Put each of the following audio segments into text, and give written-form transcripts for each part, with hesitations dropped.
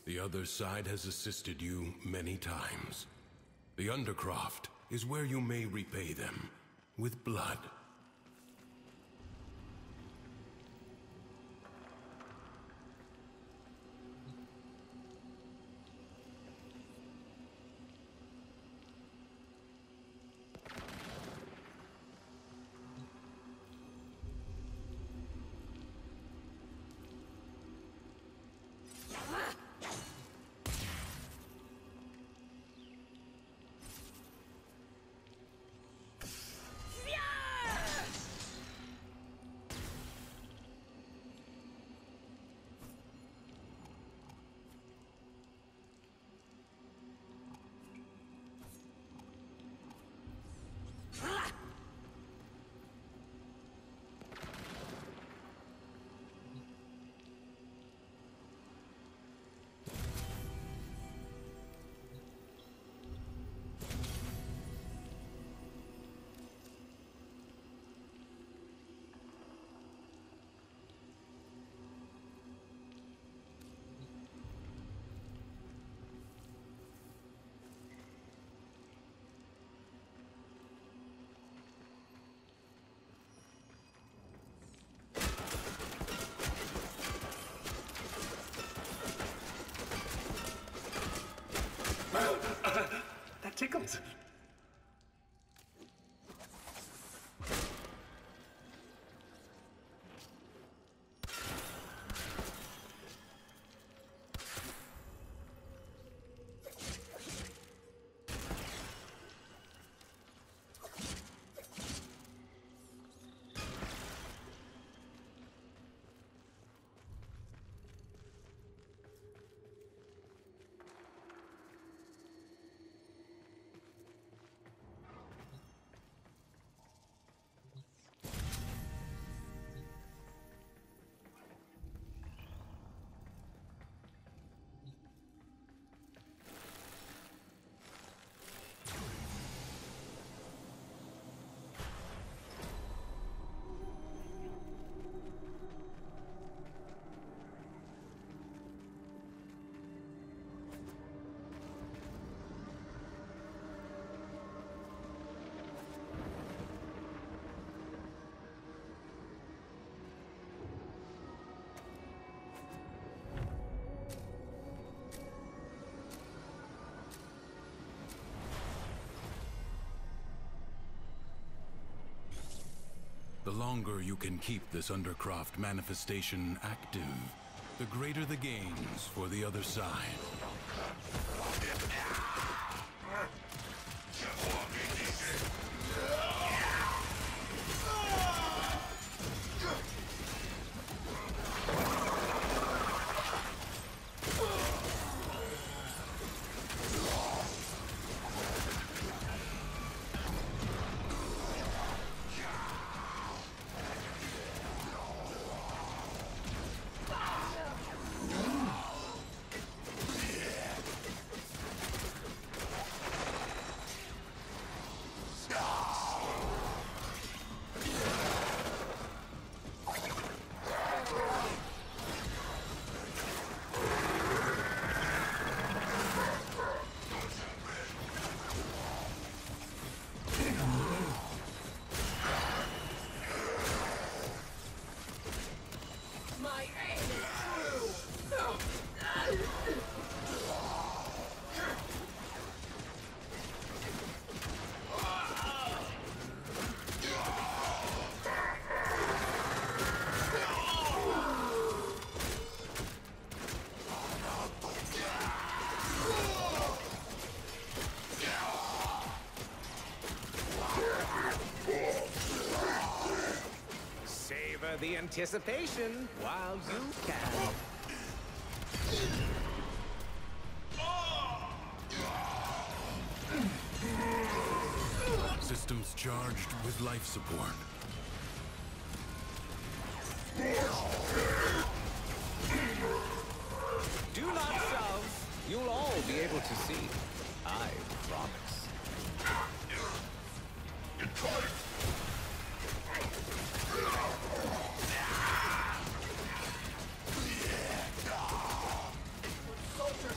The other side has assisted you many times. The Undercroft is where you may repay them with blood. That tickles. The longer you can keep this Undercroft manifestation active, the greater the gains for the other side. Savor the anticipation while you can. Systems charged with life support. Do not shove. You'll all be able to see. I promise. Soldier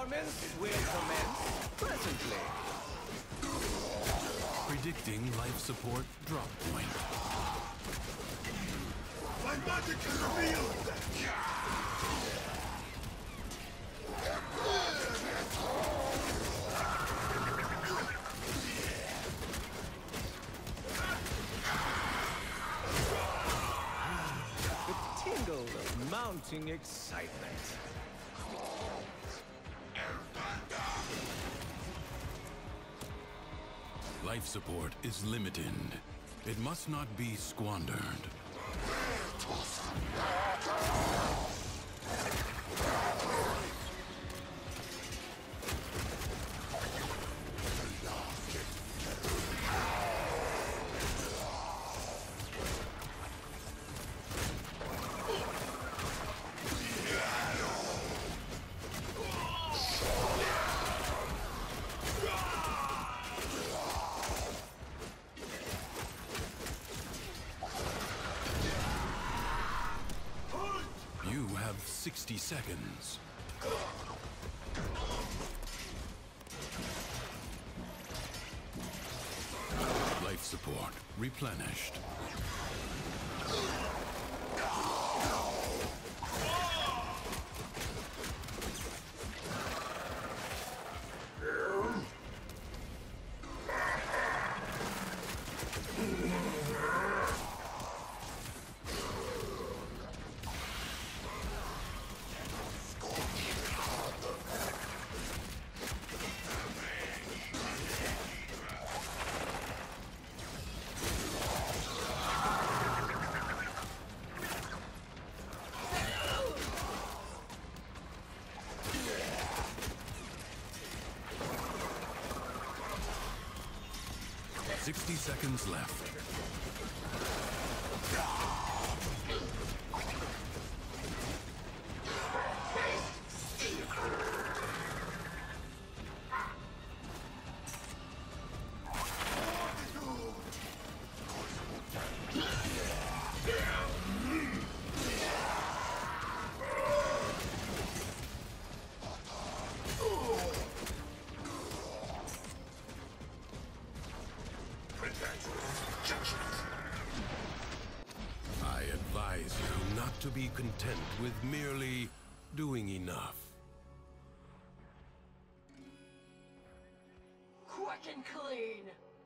performance will commence presently. Predicting life support drop point. My magic is revealed! The tingle of mounting excitement. Life support is limited. It must not be squandered. You have 60 seconds. Life support replenished. Sixty seconds left. I advise you not to be content with merely doing enough. Quick and clean!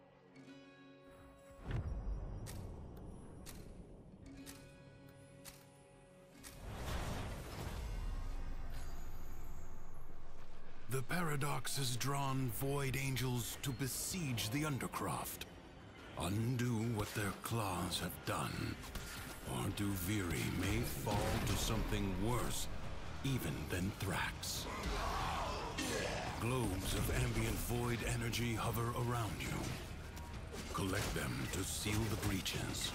The Paradox has drawn Void Angels to besiege the Undercroft. Undo what their claws have done, or Duviri may fall to something worse even than Thrax. Globes of ambient void energy hover around you. Collect them to seal the breaches.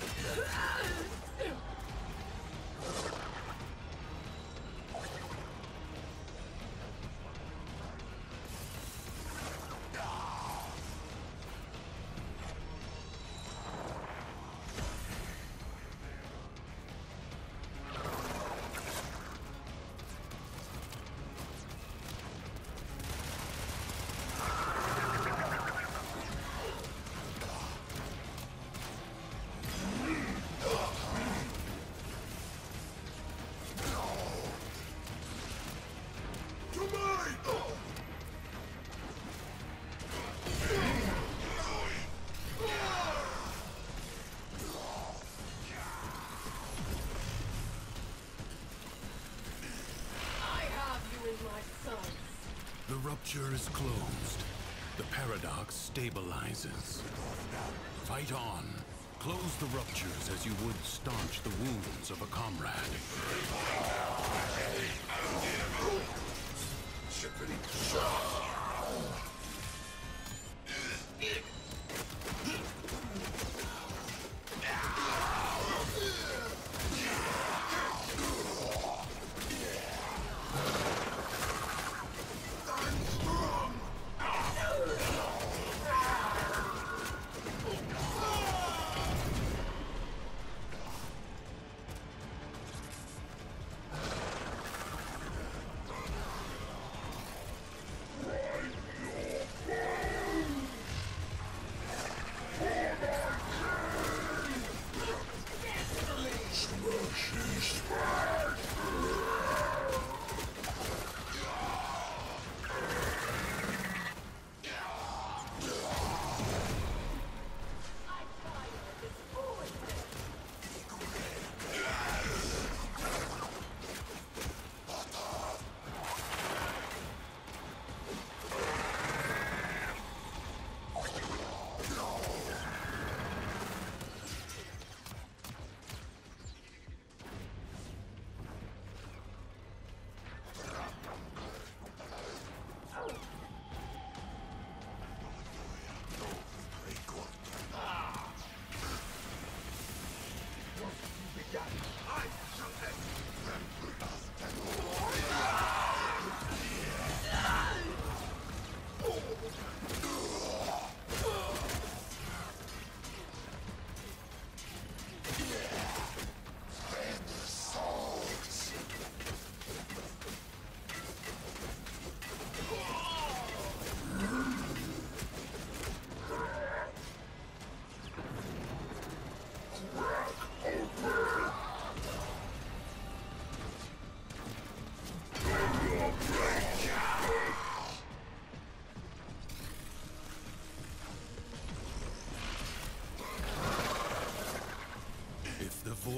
The rupture is closed. The Paradox stabilizes. Fight on. Close the ruptures as you would staunch the wounds of a comrade.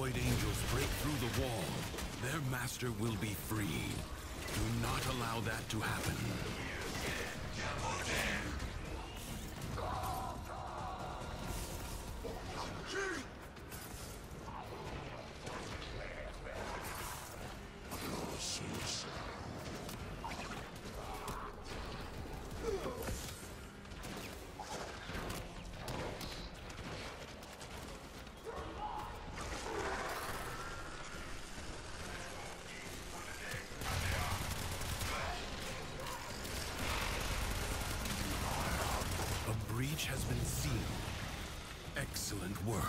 Void Angels break through the wall, their master will be freed. Do not allow that to happen. A breach has been sealed. Excellent work.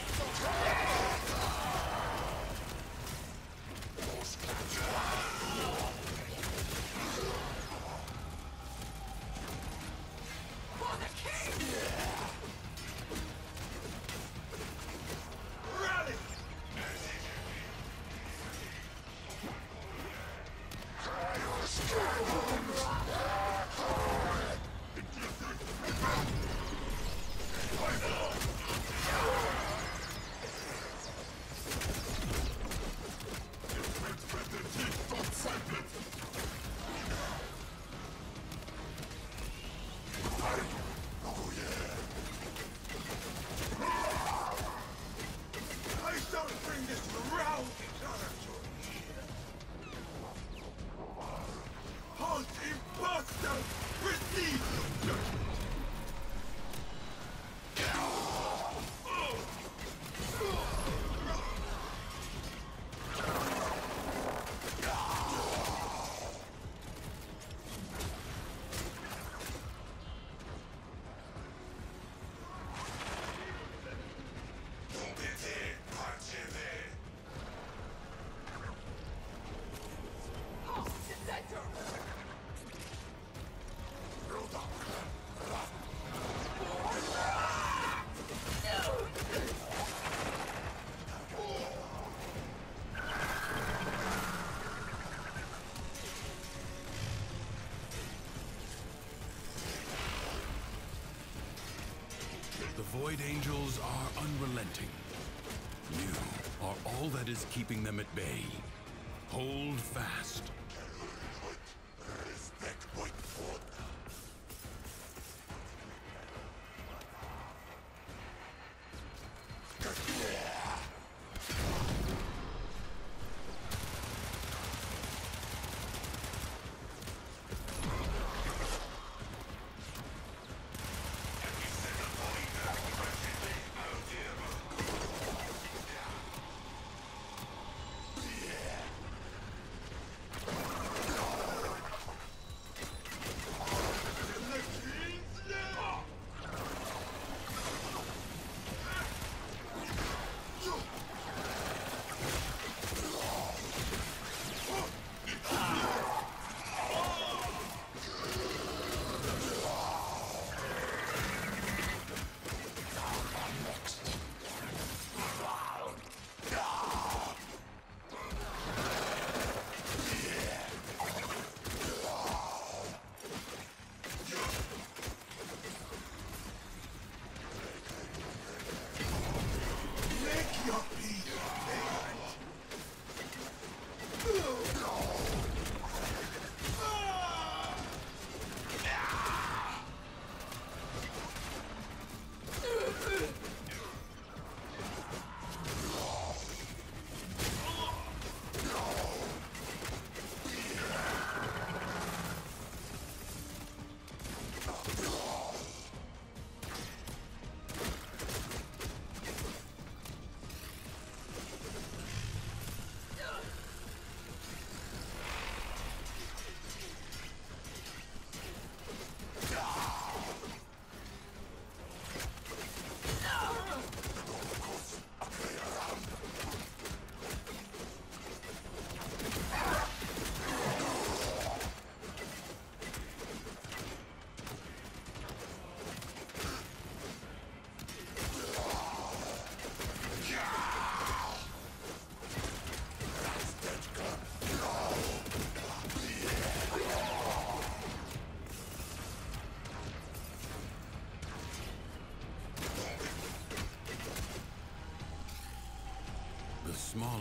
The Void Angels are unrelenting. You are all that is keeping them at bay. Hold fast.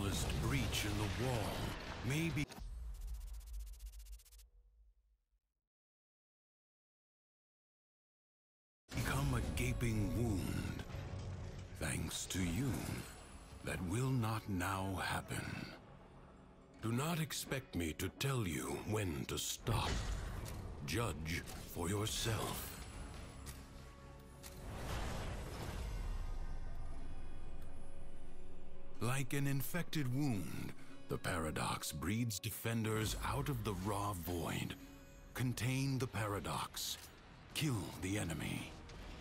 smallest breach in the wall may become a gaping wound. Thanks to you, that will not now happen. Do not expect me to tell you when to stop. Judge for yourself. Like an infected wound, the Paradox breeds defenders out of the raw void. Contain the Paradox. Kill the enemy.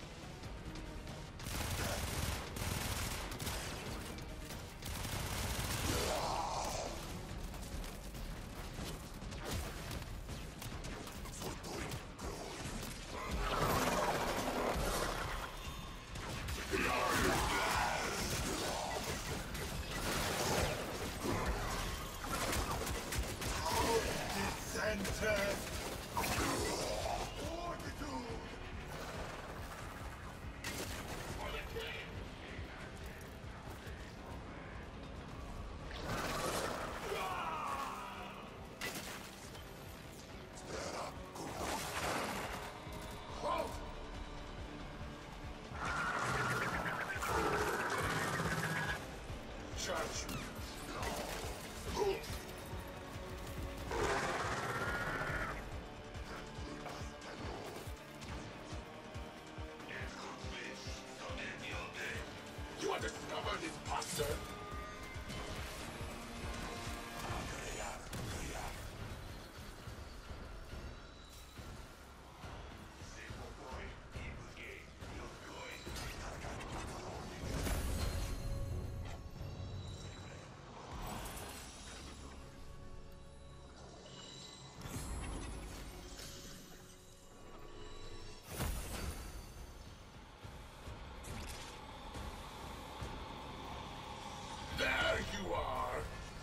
You are the stubborn imposter! There you are!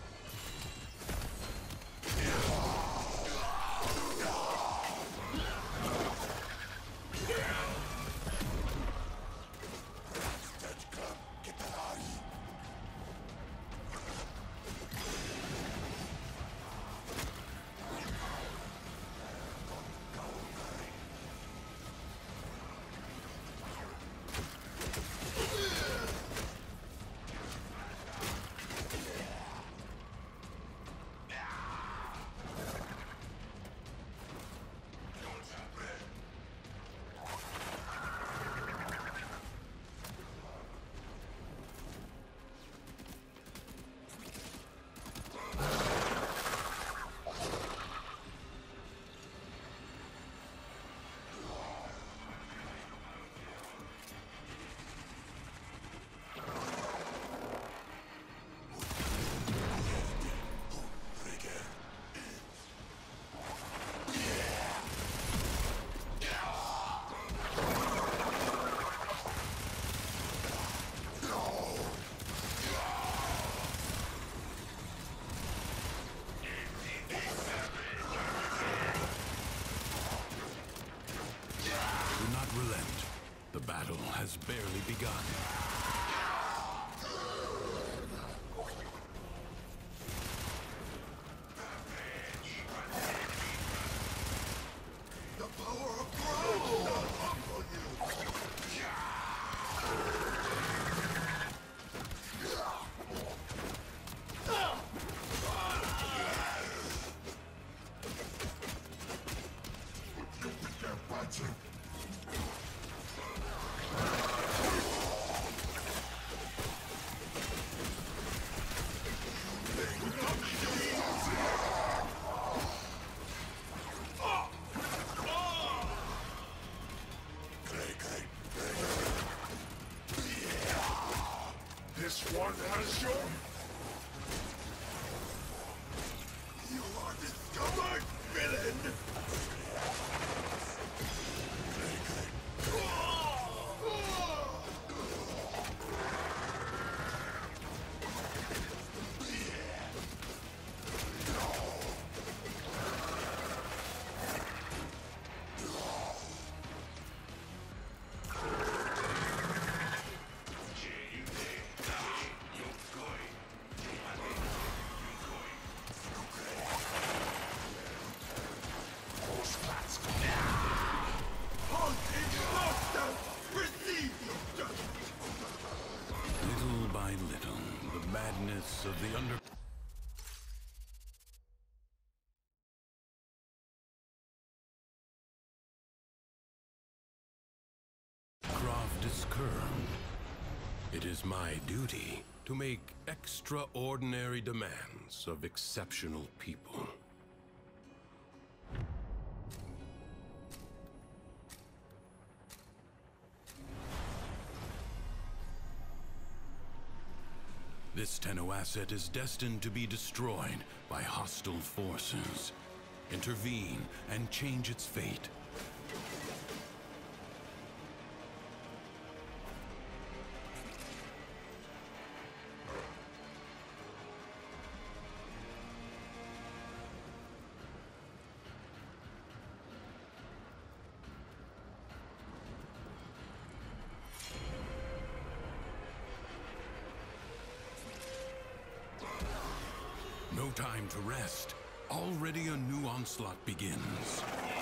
The battle has barely begun. The power of growth will humble you! They're punching! This one has shown. You are discovered, villain! depths of the undercraft is curved. It is my duty to make extraordinary demands of exceptional people. This Tenno asset is destined to be destroyed by hostile forces. Intervene and change its fate. No time to rest. Already a new onslaught begins.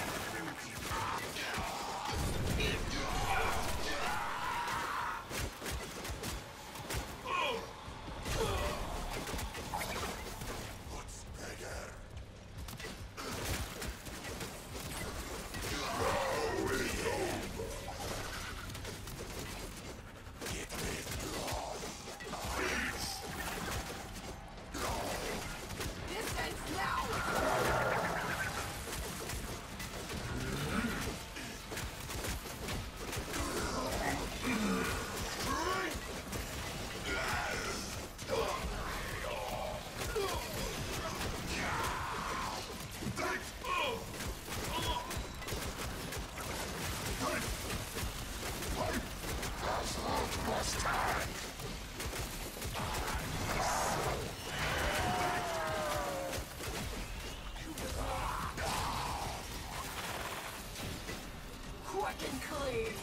Quick and clean.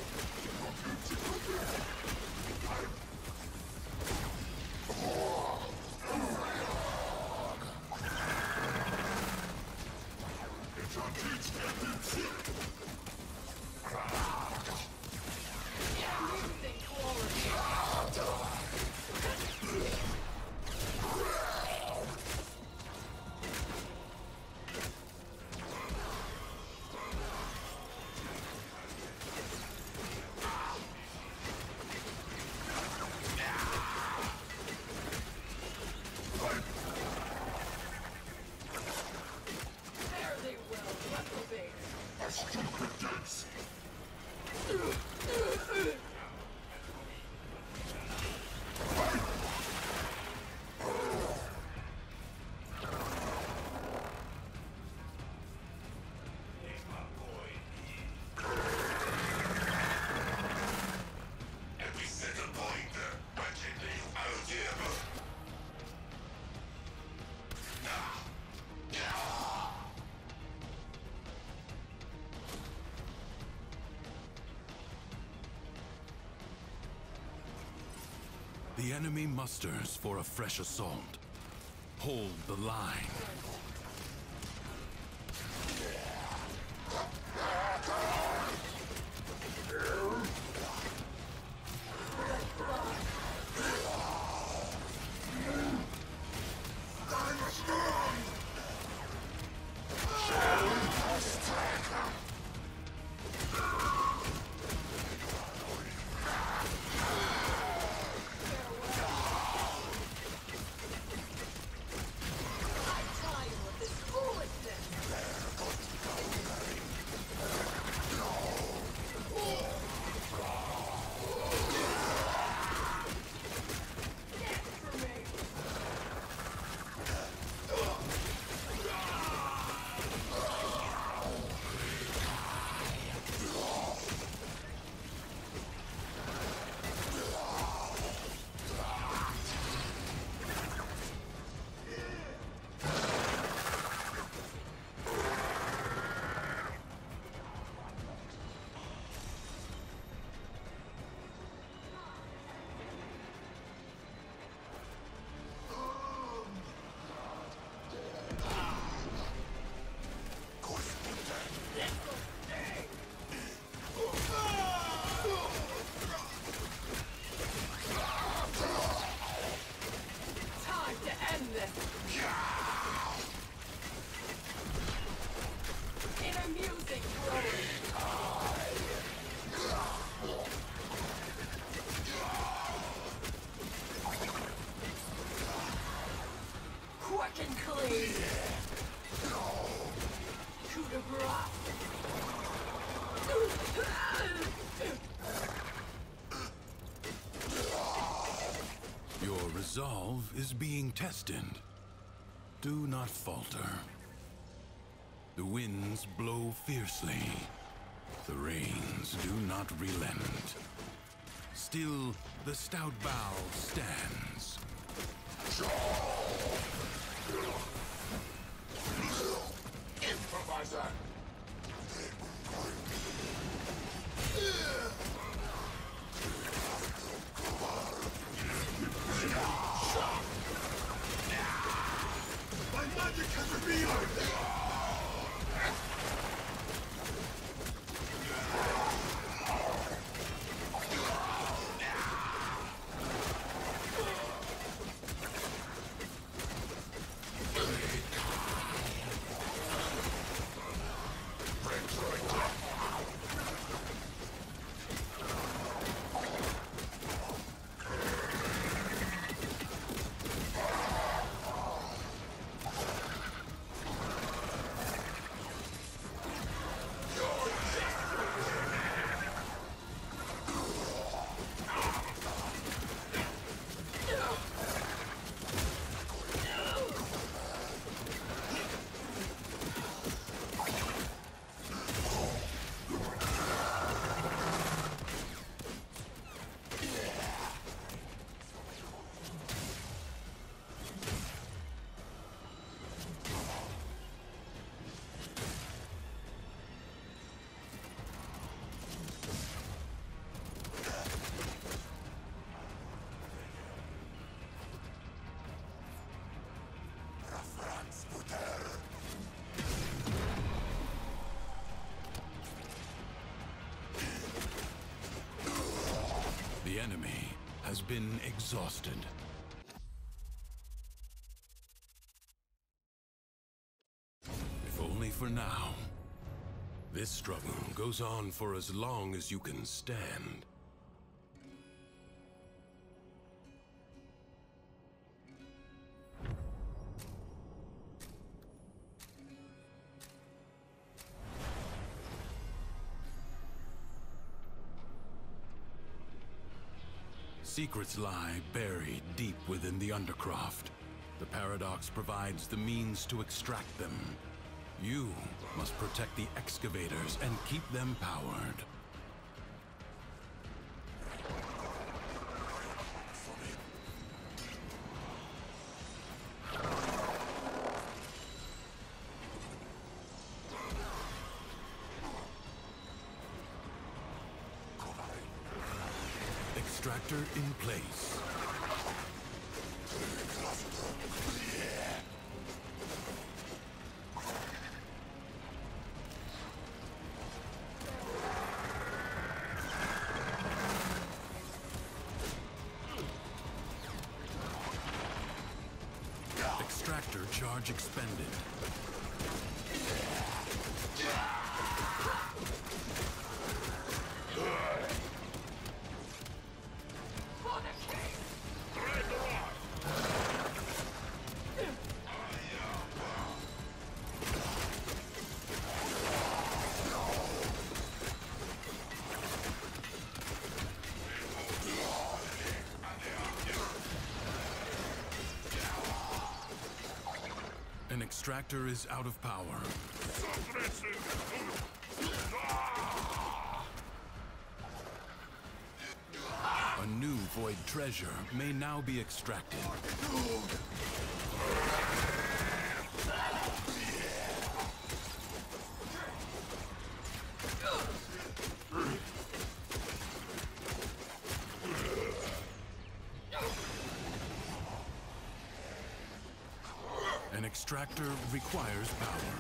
The enemy musters for a fresh assault. Hold the line. Time resolve is being tested. Do not falter. The winds blow fiercely. The rains do not relent. Still, the stout bow stands. Improviser! My magic has revealed! The enemy has been exhausted. If only for now. This struggle goes on for as long as you can stand. Secrets lie buried deep within the Undercroft. The Paradox provides the means to extract them. You must protect the excavators and keep them powered. Extractor in place. Extractor charge expended. An extractor is out of power. A new void treasure may now be extracted. An extractor requires power.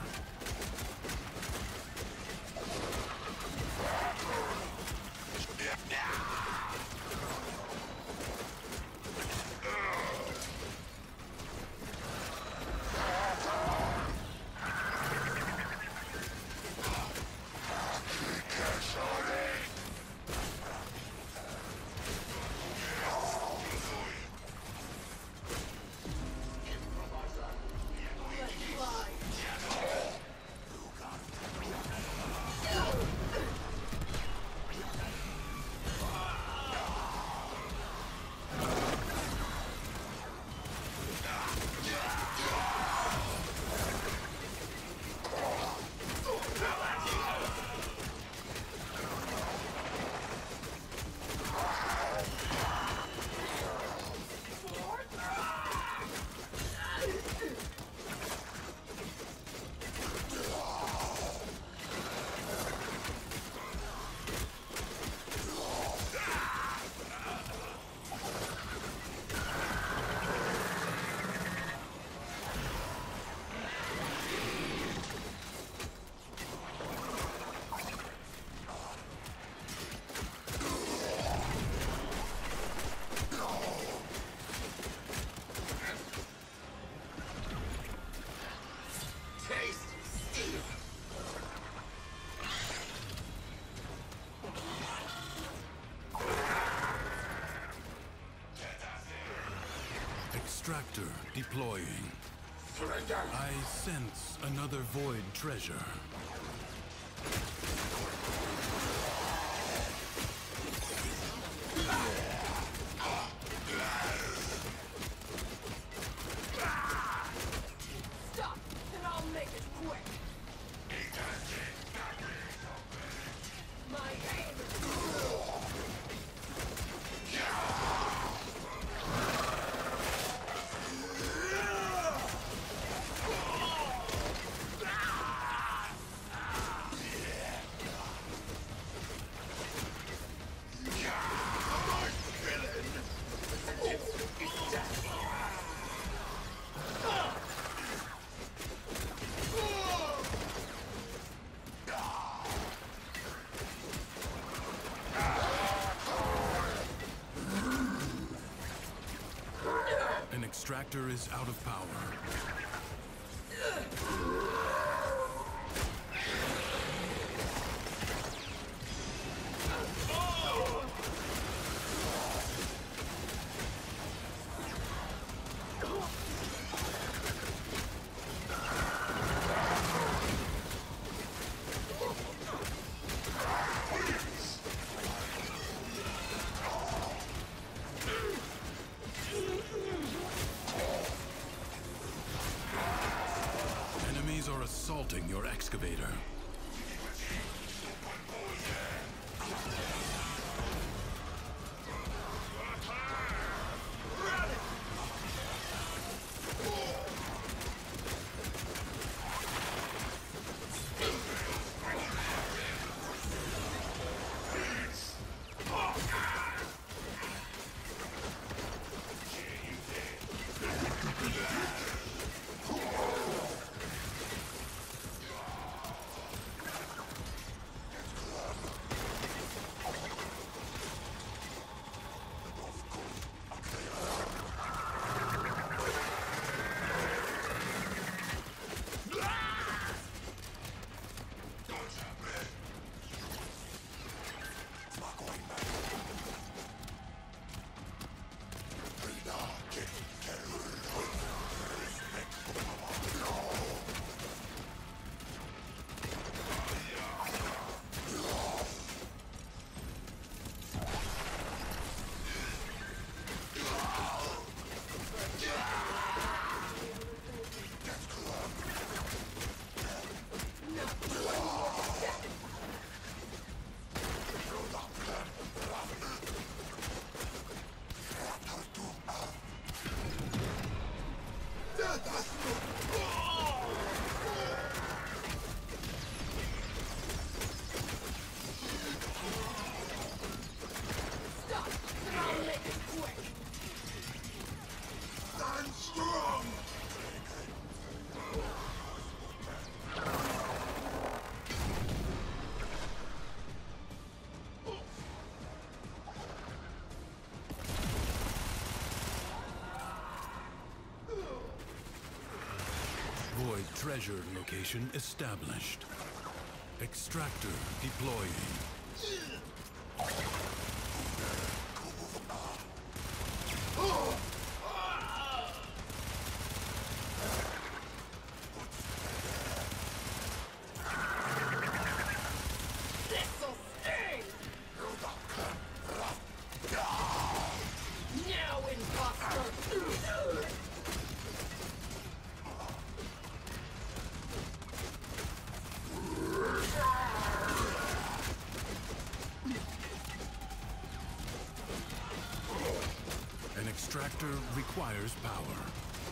Extractor deploying. Surrender! I sense another void treasure. Stop, and I'll make it quick. My aim is An extractor is out of power. Enemies are assaulting your excavator. stop, and I'll make it quick. Stand strong! Void treasure location established. Extractor deploying. This'll sting! Now, imposter! An extractor requires power.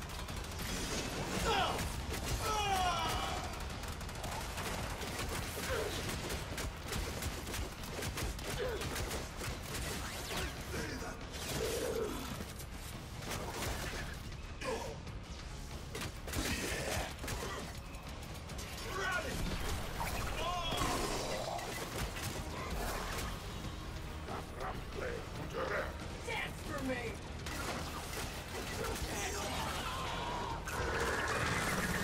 Dance for me!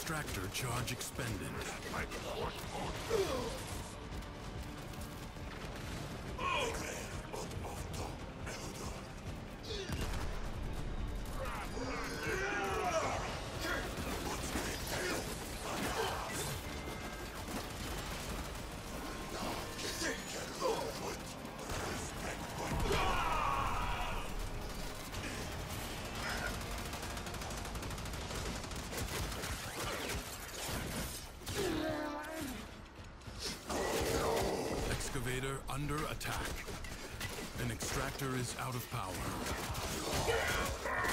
extractor charge expended. Excavator under attack. An extractor is out of power.